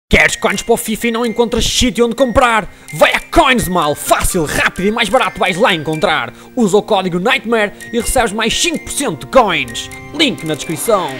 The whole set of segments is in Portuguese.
Queres coins para o FIFA e não encontras sítio onde comprar? Vai a Coinsmal, fácil, rápido e mais barato vais lá encontrar. Usa o código NIGHTMARE e recebes mais 5% de coins. Link na descrição.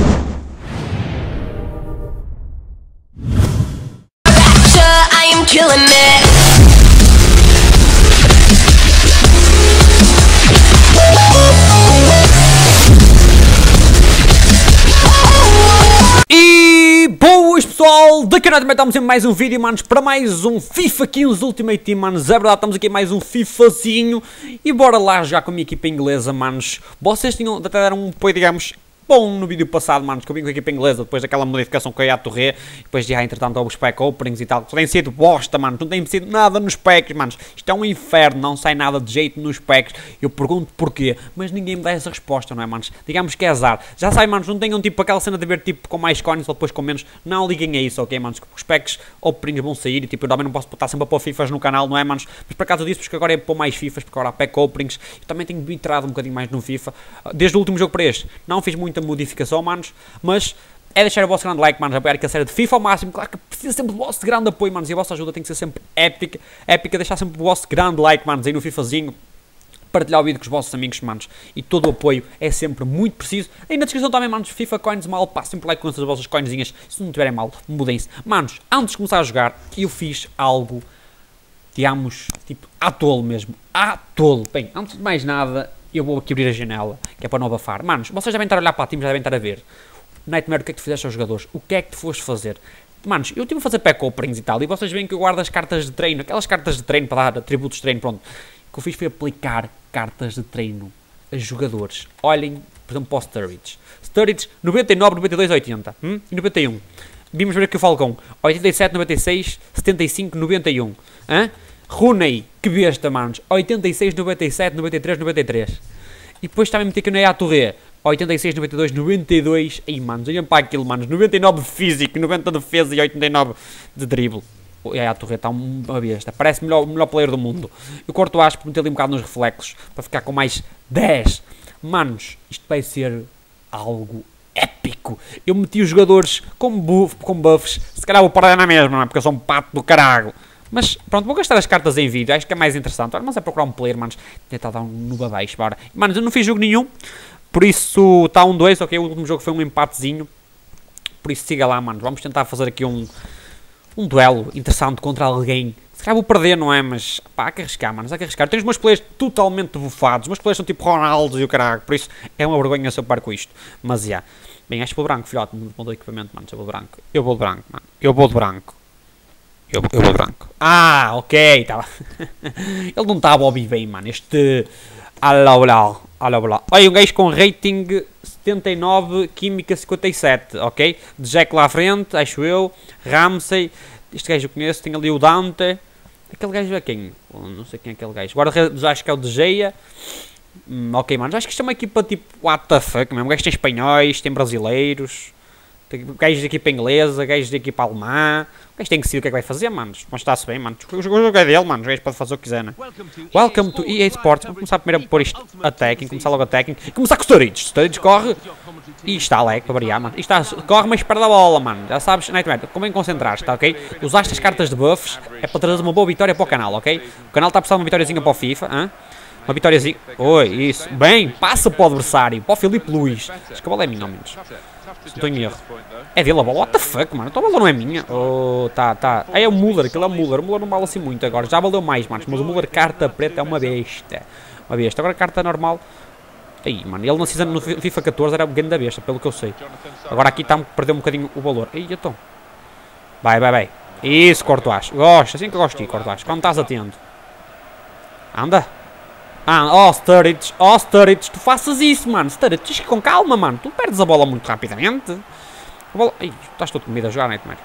Boas pessoal, daqui a nada estamos em mais um vídeo, manos, para mais um FIFA 15 Ultimate Team, manos. É verdade, estamos aqui em mais um FIFAzinho e bora lá jogar com a minha equipa inglesa, manos. Vocês tinham até dar um apoio, digamos, bom no vídeo passado, manos, que eu vim com a equipa inglesa depois daquela modificação que eu ia à torre, depois já entretanto houve os pack openings e tal. Tem sido bosta, manos, não tem sido nada nos packs, manos. Isto é um inferno, não sai nada de jeito nos packs. Eu pergunto porquê, mas ninguém me dá essa resposta, não é, manos? Digamos que é azar. Já sai, manos, não tenham tipo aquela cena de ver tipo com mais coins ou depois com menos. Não liguem a isso, ok, manos? Os packs openings vão sair e tipo, eu também não posso estar sempre a pôr FIFAs no canal, não é, manos? Mas por acaso disso, porque agora é pôr mais FIFAs, porque agora há pack openings. Eu também tenho entrado um bocadinho mais no FIFA. Desde o último jogo para este, não fiz muita modificação, manos, mas é deixar o vosso grande like, manos, apoiar aqui a série de FIFA ao máximo. Claro que precisa sempre do vosso grande apoio, manos, e a vossa ajuda tem que ser sempre épica, deixar sempre o vosso grande like, manos, aí no FIFAzinho, partilhar o vídeo com os vossos amigos, manos, e todo o apoio é sempre muito preciso. Aí na descrição também, manos, FIFA Coins mal, passem por like com essas vossas coinzinhas, se não tiverem mal, mudem-se. Manos, antes de começar a jogar, eu fiz algo, digamos, tipo, à tolo mesmo, à tolo. Bem, antes de mais nada, eu vou aqui abrir a janela, que é para não abafar. Manos, vocês devem estar a olhar para a team, já devem estar a ver. Nightmare, o que é que tu fizeste aos jogadores? O que é que tu foste fazer? Manos, eu estive a fazer pack openings e tal, e vocês veem que eu guardo as cartas de treino, aquelas cartas de treino para dar atributos de treino, pronto. O que eu fiz foi aplicar cartas de treino a jogadores. Olhem, por exemplo, para o Sturridge. Sturridge, 99, 92, 80. E 91. Vimos ver aqui o Falcão. 87, 96, 75, 91. Rooney, que besta, manos. 86, 97, 93, 93. E depois também meti aqui na A Torre. 86, 92, 92. Aí, manos, olhem para aquilo, manos. 99 de físico, 90 de defesa e 89 de drible. E a Torre está uma besta. Parece o melhor player do mundo. Eu corto o aspo para meter ali um bocado nos reflexos. Para ficar com mais 10. Manos, isto vai ser algo épico. Eu meti os jogadores com buffs. Se calhar vou parar na mesma, não é? Porque eu sou um pato do caralho. Mas pronto, vou gastar as cartas em vídeo, acho que é mais interessante. Olha, mas é procurar um player, manos. Tentar dar um noob abaixo, bora. Manos, eu não fiz jogo nenhum, por isso está 1-2, ok? O último jogo foi um empatezinho. Por isso siga lá, manos. Vamos tentar fazer aqui um duelo interessante contra alguém. Se calhar vou perder, não é? Mas pá, há que arriscar, manos, há que arriscar. Tenho os meus players totalmente bufados. Os meus players são tipo Ronaldo e o caralho. Por isso é uma vergonha se eu paro com isto. Mas já. Yeah. Bem, acho que vou de branco, filhote. Não mudou equipamento, manos. Eu vou de branco. Eu vou de branco, mano. Eu vou de branco. Eu vou de branco. Ah, ok, tá. Ele não está a Bobby bem, mano. Este... Olha, um gajo com rating 79, química 57, ok? De Jack lá à frente, acho eu. Ramsey. Este gajo eu conheço. Tem ali o Dante. Aquele gajo é quem? Não sei quem é aquele gajo. Agora acho que é o De Gea. Ok, mano. Acho que isto é uma equipa tipo what the fuck, mesmo. Gajos tem espanhóis, tem brasileiros. Gajos de equipa inglesa, gajos de equipa alemã. O gajo tem que decidir o que é que vai fazer, manos. Mas está-se bem, manos. O jogo é dele, manos. O gajo pode fazer o que quiser, né? Welcome to EA Sports. Vamos começar primeiro a pôr isto attacking. Começar logo attacking. E começar com o Sturridge. Sturridge corre. E está lag para variar, mano. E corre, mas perde a bola, mano. Já sabes, Nightmare, convém concentrar-te, tá, ok? Usaste as cartas de buffs. É para trazer uma boa vitória para o canal, ok? O canal está a precisar de uma vitóriazinha para o FIFA, hein? Uma vitóriazinha. Oi, isso. Bem, passa para o adversário. Para o Filipe Luís. Acho que a bola é minha, ao menos. Não estou em erro. É dele a bola. What the fuck, mano? Então a bola não é minha. Oh, tá. É o Müller. Aquilo é o Müller. O Müller não vale assim muito agora. Já valeu mais, manos. Mas o Müller carta preta é uma besta. Uma besta. Agora carta normal. Aí, mano. Ele no FIFA 14 era o grande da besta, pelo que eu sei. Agora aqui está a perder um bocadinho o valor. Aí, então. Vai. Isso, Courtois. Gosto. Assim que eu gosto de ti, Courtois. Quando estás atento. Anda. Sturridge, tu faças isso, mano. Sturridge, tens que ir com calma, mano. Tu perdes a bola muito rapidamente. A bola... Ai, estás todo comido a jogar, Nightmare.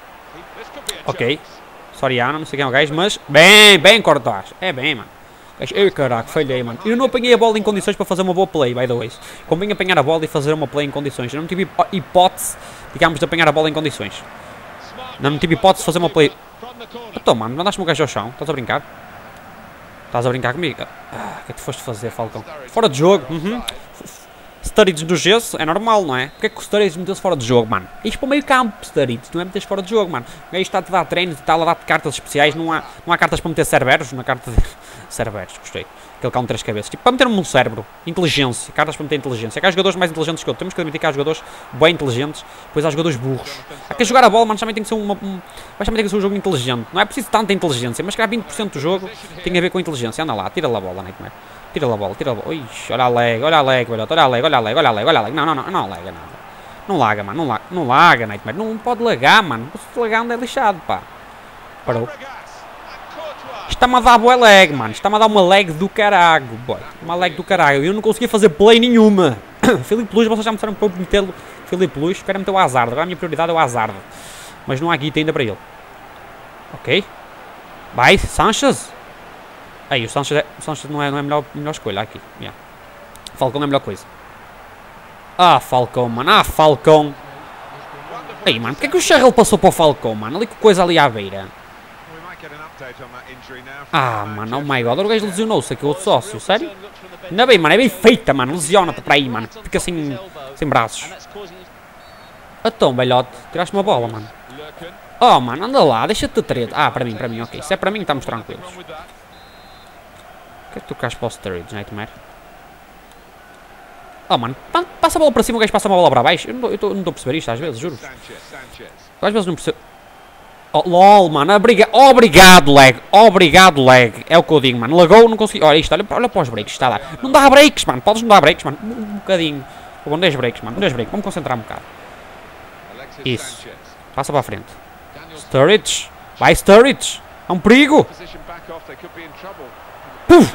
Ok. Soriano, não sei quem é o gajo, mas... Bem, Courtois. É bem, mano. Ai, caraca, falhei, mano. Eu não apanhei a bola em condições para fazer uma boa play, by the way. Convém apanhar a bola e fazer uma play em condições. Eu não tive hipótese, digamos, de apanhar a bola em condições. Não tive hipótese de fazer uma play... Então, mano, mandaste-me o gajo ao chão. Estás a brincar? Estás a brincar comigo? O que é que tu foste fazer, Falcão? Fora de jogo. Sturridge do gesso, é normal, não é? Porque é que o Sturridge meteu-se fora de jogo, mano? Isto para o meio campo, Sturridge, não é meter-se fora de jogo, mano. O gajo está a te dar treinos e tal, a dar cartas especiais, não há cartas para meter Cerberus, na carta de... Cerberus, gostei. Aquele calmo de 3 cabeças. Tipo, para meter um cérebro. Inteligência. Cartas para meter inteligência. É que há jogadores mais inteligentes que eu. Temos que admitir que há jogadores bem inteligentes. Depois há jogadores burros. Há que jogar a bola, mano, também tem que ser mas também tem que ser um jogo inteligente. Não é preciso tanta inteligência, mas que há 20% do jogo tem a ver com a inteligência. Anda lá, tira lá a bola, Nightmare. Tira lá a bola, tira a bola. Ixi, olha a lag, velhote. Olha a lag. Não laga nada. Não laga, mano. Não laga, Nightmare. Não pode lagar, mano. Se lagar, anda é lixado, pá. Parou. Está-me a dar boa lag, mano. Está-me a dar uma lag do caralho, boy. Uma lag do caralho. Eu não conseguia fazer play nenhuma. Filipe Luís, vocês já me disseram para metê-lo. Filipe Luís, quero meter o Hazard. Agora a minha prioridade é o Hazard. Mas não há guita ainda para ele. Ok. Vai, Sanchez. Aí, o Sanchez não é a melhor escolha aqui. Yeah. Falcão é a melhor coisa. Ah, Falcão, mano. Ah, Falcão. Aí, mano. Porque é que o Cheryl passou para o Falcão, mano? Ali com coisa ali à beira. Ah, mano, oh my god, o gajo lesionou-se aqui, o outro sócio, sério? Ainda bem, mano, é bem feita, mano, lesiona-te para aí, mano, fica sem braços. Então, velhote, tiraste uma bola, mano. Oh, mano, anda lá, deixa-te de treta. Ah, para mim, ok, se é para mim, estamos tranquilos. O que é que tu queres para o Sturridge, Nightmare? Oh, mano, passa a bola para cima, o gajo passa uma bola para baixo. Eu não estou a perceber isto às vezes, juro. Às vezes não percebo. Oh, lol, mano, obrigado, lag. Obrigado, lag. É o que eu digo, mano. Lagou, não consegui. Olha isto, olha para os breaks, está lá. Não dá breaks, mano. Podes não dar breaks, mano. Um bocadinho. Bom, 10 breaks, mano. 10 breaks. Vamos concentrar um bocado. Isso. Passa para a frente. Sturridge. Vai, Sturridge. É um perigo. Puf.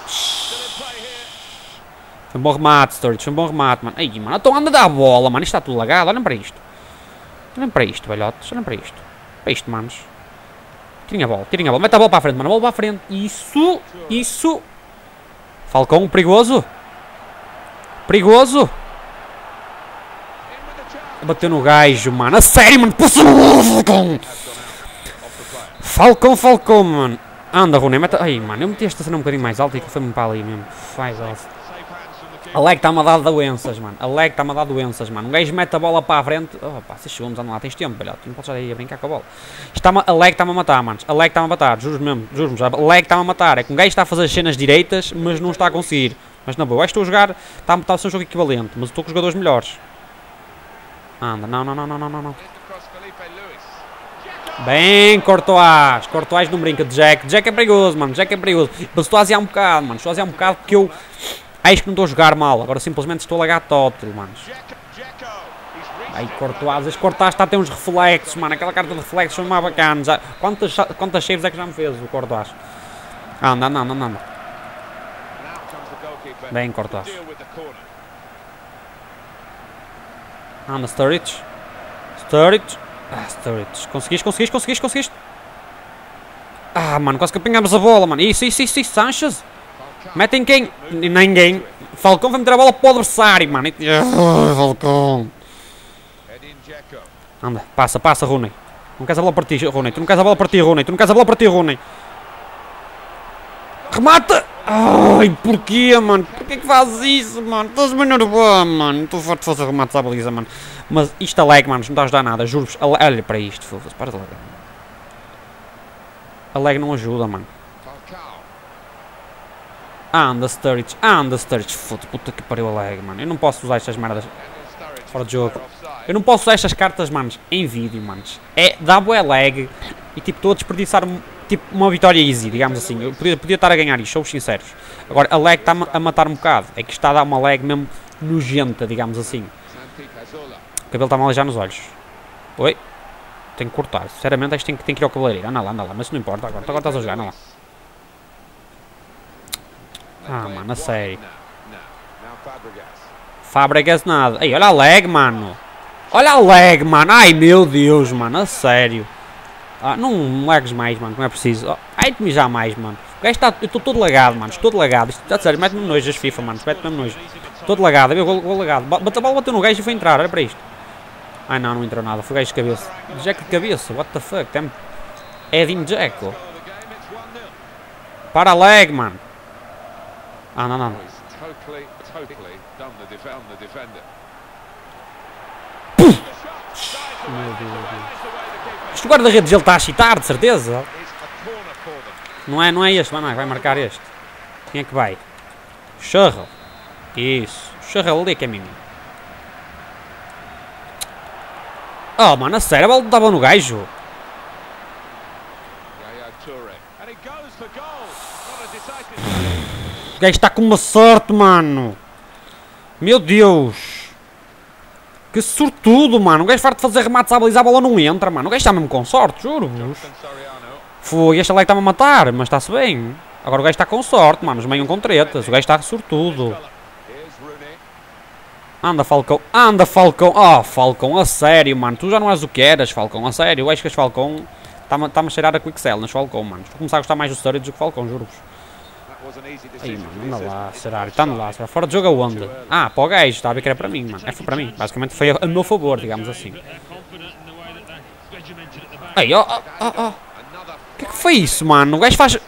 Foi um bom remate, Sturridge. Foi um bom remate, mano. Aí, mano. Então anda a dar a bola, mano. Isto está tudo lagado. Olhem para isto. Olhem para isto, velhotes. Olhem para isto. Para isto, manos. Tirem a bola. Mete a bola para a frente, mano. A bola para a frente. Isso. Falcão, perigoso. Bateu no gajo, mano. A sério, mano. Falcão, mano. Anda, Rune. Mete... Ai, mano. Eu meti esta cena um bocadinho mais alta e que foi-me para ali mesmo. Faz off. A lag está-me a dar doenças, mano. Um gajo mete a bola para a frente. Oh, pá, 6 segundos, anda lá, tens tempo, velho. Tu não podes estar aí a brincar com a bola. A lag está-me a matar, mano. A lag está-me a matar, juro-me mesmo. A lag está-me a matar. É que um gajo está a fazer as cenas direitas, mas não está a conseguir. Mas na boa, eu estou a jogar. Está a ser um jogo equivalente, mas estou com os jogadores melhores. Anda, não. Bem, Courtois não brinca de Jack. Jack é perigoso, mano. Mas estou a aziar um bocado, mano. Porque eu. Acho que não estou a jogar mal, agora simplesmente estou a lagar total, manos. Aí, Courtois, este Courtois está a ter uns reflexos, mano. Aquela carta de reflexos foi mais bacana. Quantas saves é que já me fez o Courtois? Anda. Bem, Courtois. Anda, Sturridge. Ah, Sturridge. Conseguiste. Ah, mano, quase que apanhamos a bola, mano. Isso, Sanchez. Metem quem? Ninguém. Falcão vai meter a bola para o adversário, mano. Falcão. Anda, passa, Rooney. Não queres a bola para ti, Rooney. Tu não queres a bola para ti, Rooney. Remata! Ai, porquê, mano? Porquê que fazes isso, mano? Estás bem nervoso, mano. Estou forte de fazer remates à baliza, mano. Mas isto a lag, mano, não está a ajudar nada, juro-vos. Olha para isto, foda-se. Para de lag. A lag não ajuda, mano. Anda, Sturridge. Foda-se, puta que pariu a lag, mano. Eu não posso usar estas merdas fora de jogo. Eu não posso usar estas cartas, manos, em vídeo, manos. Dá boa lag e tipo, estou a desperdiçar tipo, uma vitória easy, digamos assim. Eu podia estar a ganhar isto, somos sinceros. Agora, a lag está a matar um bocado. É que está a dar uma lag mesmo nojenta, digamos assim. O cabelo está-me a aleijar nos olhos. Oi? Tenho que cortar. Sinceramente, isto tem que ir ao cabeleireiro. Anda lá. Mas não importa agora. Agora estás a jogar, anda lá. Ah, mano, a sério. Fábricas nada. Ei, olha a lag, mano. Ai, meu Deus, mano. A sério. Ah, não lagues mais, mano. Não é preciso. Oh, ai, te mijar mais, mano. O gajo está... Eu estou todo lagado, mano. Estou todo lagado. Isto está sério. Mete-me nojo as FIFA, mano. Mete-me nojo. Todo lagado. Eu vou lagado. A bola bateu no gajo e foi entrar. Olha para isto. Ai, não entrou nada. Foi gajo de cabeça. Jack de cabeça. What the fuck? Edin Dzeko. Para a lag, mano. Ah, não. Meu Deus. Este guarda-redes ele está a chitar, de certeza. Não é este, vai marcar este. Quem é que vai? Churrell. Isso. Churrell ali que é mim. Oh, mano, a sério, a bola estava no gajo. O gajo está com uma sorte, mano. Meu Deus. Que sortudo, mano. O gajo farto de fazer remates à baliza, a bola não entra, mano. O gajo está mesmo com sorte, juro-vos. Foi, este lá que está-me a matar, mas está-se bem. Agora o gajo está com sorte, mano. Os meiam com tretas. O gajo está sortudo. Anda, Falcão. Anda, Falcão. Oh, Falcão, a sério, mano. Tu já não és o que eras, Falcão. A sério. Eu acho que este Falcão está-me a cheirar a Quicksell nas Falcão, mano. Vou começar a gostar mais do Sturridge do que o Falcão, juro-vos. Aí, mano, anda lá, Será? Está lá, será? Fora de jogo aonde? Ah, para o gajo. Estava a ver que era para mim, mano. Foi para mim. Basicamente foi a meu favor, digamos assim. Aí, ó. O que é que foi isso, mano? O gajo faz...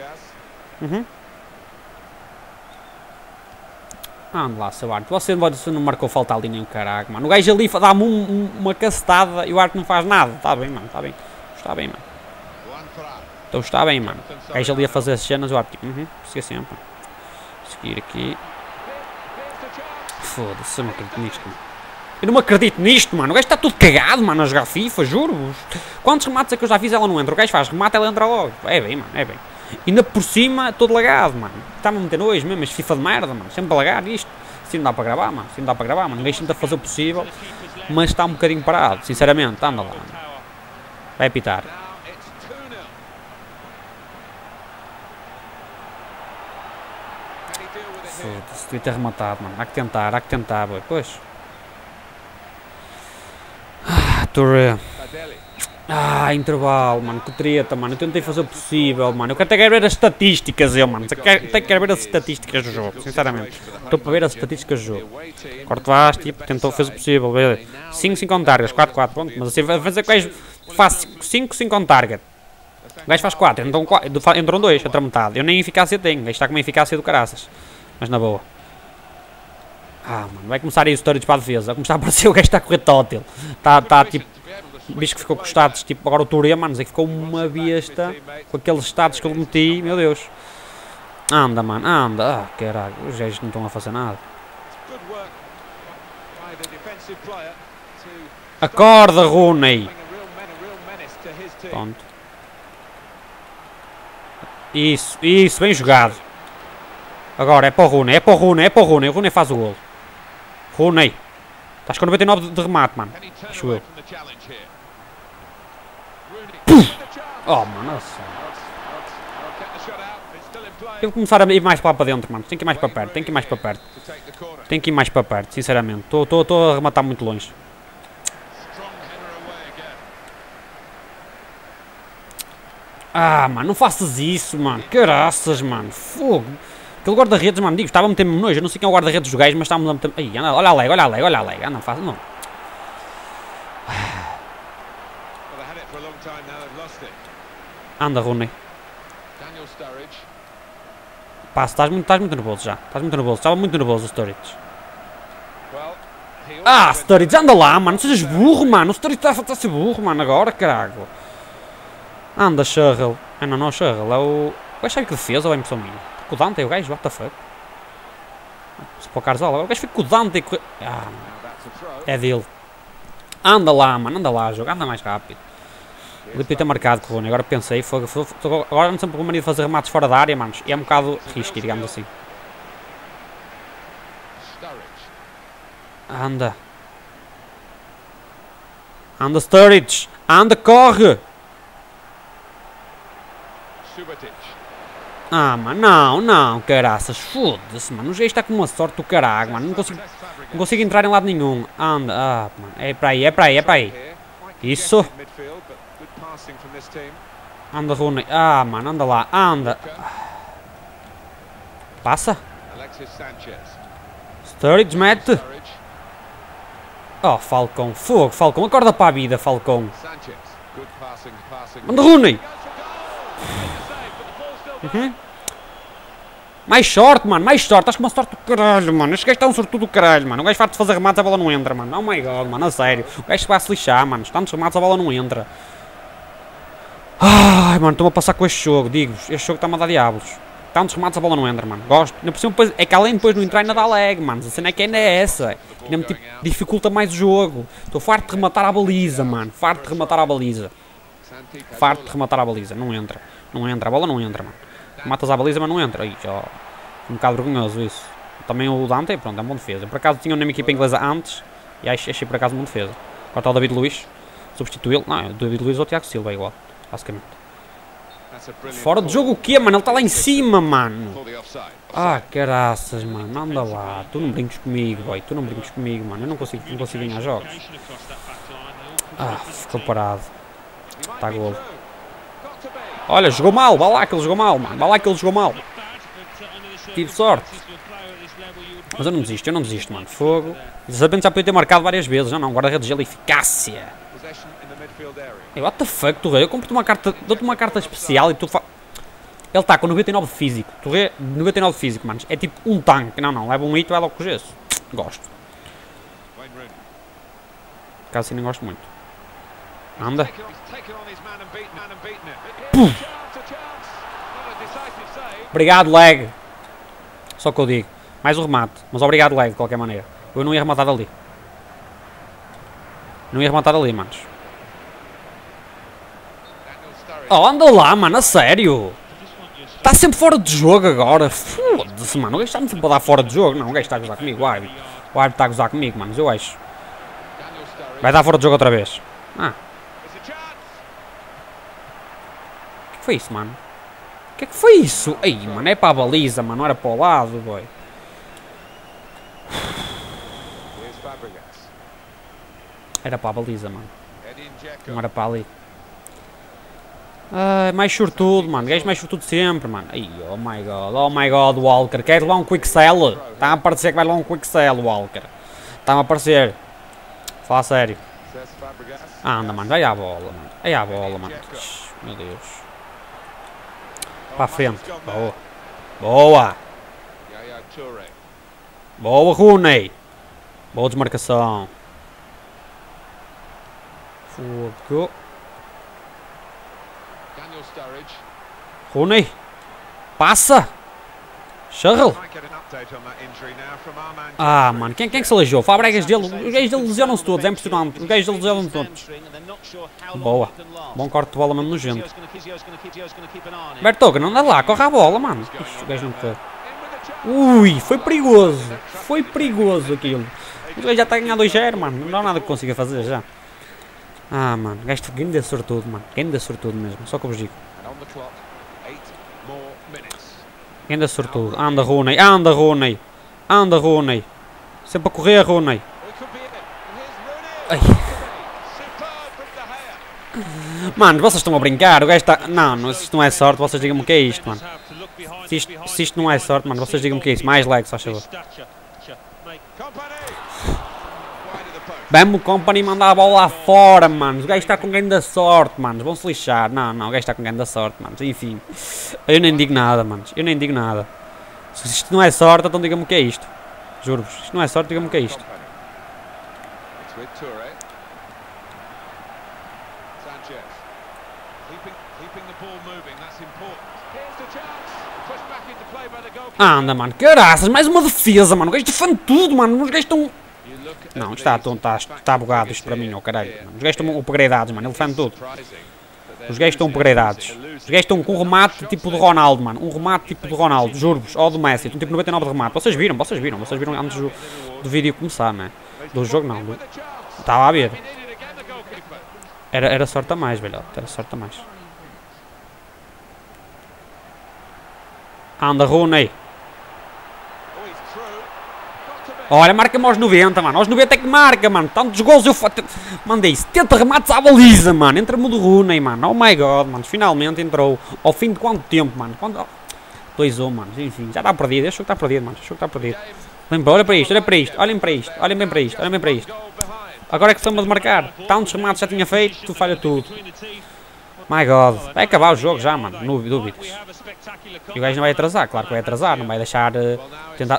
Anda lá, seu Arte. Você não marcou falta ali nem o caralho, mano. O gajo ali dá-me uma cacetada e o Arte não faz nada. Está bem, mano. Está bem. Está bem, mano. Então está bem, mano. O gajo ali a fazer as cenas, o Arte tipo... Siga sempre. Seguir aqui. Foda-se, eu não acredito nisto, mano. Eu não acredito nisto, mano. O gajo está tudo cagado, mano, a jogar FIFA, juro-vos. Quantos remates é que eu já fiz ela não entra? O gajo faz remate, ela entra logo. É bem, mano, é bem. Ainda por cima, todo lagado, mano. Está-me a meter nojo mesmo, este FIFA de merda, mano. Sempre a lagar isto. Assim não dá para gravar, mano. Assim não dá para gravar, mano. O gajo tenta fazer o possível, mas está um bocadinho parado, sinceramente. Anda lá, mano. Vai apitar. Foda-se, devia ter rematado, mano. Há que tentar, boy. Pois. Touré. Intervalo, mano, que treta, mano. Eu tentei fazer o possível, mano. Eu até quero ver as estatísticas, mano. Até quero ver as estatísticas do jogo, sinceramente. Estou para ver as estatísticas do jogo. Cortevas, tipo, fez o possível. 5 on targets, 4, pronto. Mas assim, vai fazer que o gajo faz 5 on target. O gajo faz 4, entram 2, outra metade. Eu nem eficácia tenho, o gajo está com uma eficácia do caraças. Mas na boa. Mano, vai começar aí o Sturridge para a defesa. Vai começar a aparecer o gajo está a correr tótil. Está tipo... O bicho que ficou com os status, tipo, agora o Touré, mano, que ficou uma besta com aqueles status que eu meti, meu Deus. Anda, mano, anda. Caralho, os gajos não estão a fazer nada. Acorda, Rooney. Pronto. Isso, bem jogado. Agora, é para o Rooney. O Rooney faz o golo. Rooney. Estás com 99 de remate, mano. Acho eu. Oh, mano, nossa. Eu vou começar a ir mais para dentro, mano. Tem que ir mais para perto. Sinceramente. Estou a rematar muito longe. Mano, não faças isso, mano. Caraças, mano. Fogo. Aquele guarda-redes, mano, digo, estava a meter-me nojo. Eu não sei quem é o guarda-redes dos gajos, mas estava a meter... Ai, olha a leg. Não faço, não. Anda, Rooney. Pá, estás muito nervoso já. Estava muito nervoso o Sturridge. Sturridge, anda lá, mano. Não sejas burro, mano. O Sturridge está a ser burro, mano, agora, caralho. Anda, Churrell. Não é o Churrell, é o... O gajo sabe que defesa ou é impressão minha? Com o Dante é o gajo, what the fuck? Se para o Carzola, o gajo fica com o Dante e... é dele. Anda lá, mano, jogo, anda mais rápido. Ele podia ter marcado com o Rooney, agora pensei, agora não sempre com a mania de fazer remates fora da área, manos, e é um bocado risco, digamos assim. Anda. Anda, Sturridge. Anda, corre. Mano, não, caraças, foda-se, mano, o gajo está com uma sorte do caralho, mano, não consigo entrar em lado nenhum. Anda, mano, é para aí. Isso. Anda, Rooney. Mano, anda lá, anda. Passa. Sturridge, mete. Oh, Falcão, fogo, Falcão, acorda para a vida, Falcão. Anda, Rooney. Mais sorte, mano, mais sorte. Estás com uma sorte do caralho, mano. Este gajo está um sortudo do caralho, mano. O gajo farto de fazer remates, a bola não entra, mano. Oh my god, mano, a sério. O gajo vai se lixar, mano. Tantos remates, a bola não entra. Ai, mano, estou-me a passar com este jogo, digo-vos. Este jogo está-me a dar diabos. Tantos remates, a bola não entra, mano. Gosto. Ainda por cima, depois, é que além depois não entrar ainda dá lag, mano. A cena é que ainda é essa. Ainda me tipo, dificulta mais o jogo. Estou farto de rematar a baliza, mano. Farto de rematar a baliza. Farto de rematar a baliza. Não entra. Não entra. A bola não entra, mano. Matas a baliza, mas não entra. Aí, já. Um bocado vergonhoso isso. Também o Dante, pronto, é uma boa defesa. Por acaso tinha uma equipa inglesa antes. E achei por acaso uma defesa. Agora está o David Luiz. Substituí-lo. Não, o David Luiz ou o Tiago Silva é igual. Basicamente. Fora de jogo o quê, mano? Ele está lá em cima, mano. Ah, caraças, mano. Anda lá. Tu não brinques comigo, boy. Tu não brinques comigo, mano. Eu não consigo ganhar jogos. Ah, ficou parado. Está golo. Olha, jogou mal. Vá lá que ele jogou mal, mano. Vá lá que ele jogou mal. Tive sorte. Mas eu não desisto, mano. Fogo. Sabendo já podia ter marcado várias vezes. Não, guarda-redes de gelo e eficácia. Hey, what the fuck, Torre? Eu compro-te uma carta, dou-te uma carta especial e tu fa... Ele está com 99 de físico. Torre, 99 de físico, manos. É tipo um tanque. Não, leva um hito, vai logo com gesso. Gosto. Caso assim, não gosto muito. Anda. Puf. Obrigado, lag. Só que eu digo. Mais um remate. Mas obrigado, lag, de qualquer maneira. Eu não ia rematar ali. Não ia rematar ali, manos. Oh, anda lá, mano, a sério. Está sempre fora de jogo agora. Foda-se, mano. O gajo está-me sempre a dar fora de jogo. Não, o gajo está a gozar comigo. O árbitro está a gozar comigo, mano. Eu acho. Vai dar fora de jogo outra vez. Ah. O que foi isso, mano? O que é que foi isso? Ei, mano, é para a baliza, mano. Não era para o lado, boy. Era para a baliza, mano. Não era para ali. Ai, mais sortudo, mano. Gajo mais sortudo sempre, mano. Ai, oh my god, Walker. Quer levar um quick sell? Está a parecer que vai levar um quick sell, Walker. Está-me a parecer. Fala sério. Ah, anda, mano. Vai à bola, mano. Vai à bola, mano. Meu Deus. Para a frente. Boa. Boa. Boa, Rooney. Boa desmarcação. Fogo. Rooney. Passa. Charles. Ah, mano. Quem é que se aleijou? Fabregas dele. Os gajos dele lesionam-se todos. É impressionante. Os gajos dele lesionam-se todos. Boa. Bom corte de bola mesmo nojento. Bertoga, não anda lá. Corre a bola, mano. Ixi, o gajo não corre. Ui, foi perigoso. Foi perigoso aquilo. O gajo já está a ganhar 2-0, mano. Não há nada que consiga fazer já. Ah, mano. O gajo ainda é sortudo, mano. Ainda é sortudo mesmo. Só que eu vos digo. Ainda sortudo. Anda, Rooney. Anda, Rooney. Anda, Rooney. Sempre a correr, Rooney. Ai. Mano, vocês estão a brincar. O gajo está... Não, se isto não é sorte, vocês digam-me o que é isto, mano. Se isto não é sorte, mano, vocês digam-me o que é isso. Mais lag, só favor. Vamos, Company, mandar a bola lá fora, mano. O gajo está com grande sorte, mano. Vão-se lixar. Não, o gajo está com grande sorte, mano. Enfim. Eu nem digo nada, mano. Eu nem digo nada. Se isto não é sorte, então digam-me o que é isto. Juro-vos. Se isto não é sorte, digam-me o que é isto. Anda, mano. Caraças, mais uma defesa, mano. O gajo defende tudo, mano. Os gajos estão... Não, está bugado isto para mim, oh caralho. Os gajos estão upgradeados, mano. Ele defende tudo. Os gajos estão upgradeados. Os gajos estão com um remate tipo de Ronaldo, mano. Um remate tipo de Ronaldo, juro-vos. Ou do Messi. Estão tipo 99 de remate. Vocês viram antes do vídeo começar, né? Do jogo não. Estava a ver. Era sorte a mais, velho. Era sorte a mais. Anda, Rooney. Olha, marca-me aos 90, mano. Aos 90 é que marca, mano. Tantos gols eu mandei 70 remates à baliza, mano. Entra-me do Rooney, mano. Oh my god, mano. Finalmente entrou. Ao fim de quanto tempo, mano? 2-1, mano. Enfim, já está perdido. Este jogo está perdido, mano. Este jogo está perdido. Olha para isto, olha para isto. Olhem para isto. Olhem bem para isto. Olhem bem para isto. Agora é que estamos a marcar. Tantos remates já tinha feito. Tu falha tudo. My God. Vai acabar o jogo já, mano. Não dúvidas. E o gajo não vai atrasar. Claro que vai atrasar. Não vai deixar tentar...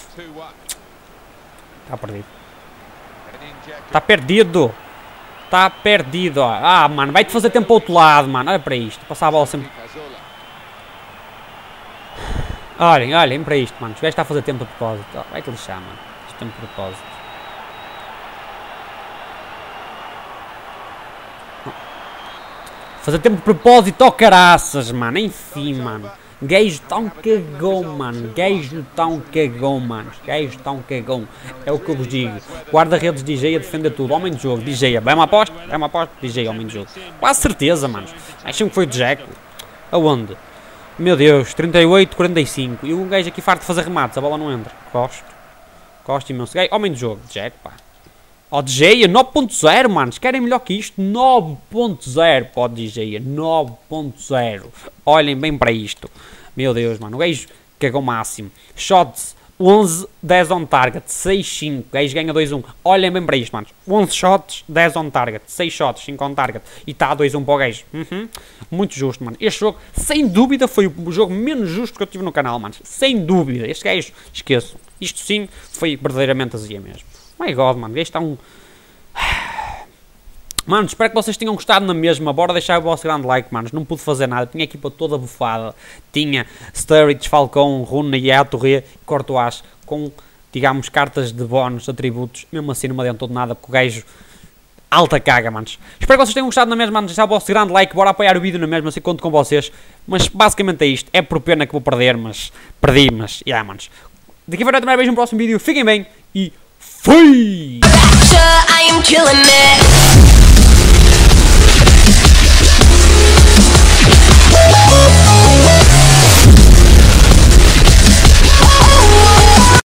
Está perdido. Está perdido. Está perdido. Ah, mano. Vai-te fazer tempo para o outro lado, mano. Olha para isto. Passar a bola sempre... Olhem para isto, mano. Os gajos está a fazer tempo de propósito. Oh, vai-te lixar, mano. Isto tempo de propósito. Fazer tempo de propósito, oh caraças, mano. Enfim, mano. Gajo tão cagão, mano. Gajo tão cagão, mano. Gajo tão cagão. É o que eu vos digo. Guarda-redes DJ a defender tudo. Homem de jogo, DJ. Vai uma aposta? Vai uma aposta? DJ, homem de jogo. Quase certeza, mano. Acham que foi o Jack? Aonde? Meu Deus, 38, 45. E um gajo aqui farto de fazer remates. A bola não entra. Gosto imenso. Homem de jogo. Jack, pá. Ó, DJ, 9.0, mano. Se querem melhor que isto, 9.0 para o DJ. 9.0. Olhem bem para isto. Meu Deus, mano. O gajo cagou máximo. Shots, 11, 10 on target. 6-5. O gajo ganha 2-1. Olhem bem para isto, mano. 11 shots, 10 on target. 6 shots, 5 on target. E está 2-1 para o gajo. Muito justo, mano. Este jogo, sem dúvida, foi o jogo menos justo que eu tive no canal, mano. Sem dúvida. Este gajo, esqueço. Isto sim, foi verdadeiramente azia mesmo. My God, mano, este está um... Mano, espero que vocês tenham gostado na mesma. Bora deixar o vosso grande like, manos. Não pude fazer nada. Tinha a equipa toda bufada. Tinha Sturridge, Falcão, Rooney, Yaya Touré e Courtois com, digamos, cartas de bónus, atributos. Mesmo assim não me adiantou de nada porque o gajo... Alta caga, manos. Espero que vocês tenham gostado na mesma, manos. Deixar o vosso grande like. Bora apoiar o vídeo na mesma, assim conto com vocês. Mas basicamente é isto. É por pena que vou perder, mas... Perdi, mas... Yeah, manos. Daqui a pouco também vejo no próximo vídeo. Fiquem bem e... Fui! I am killing it.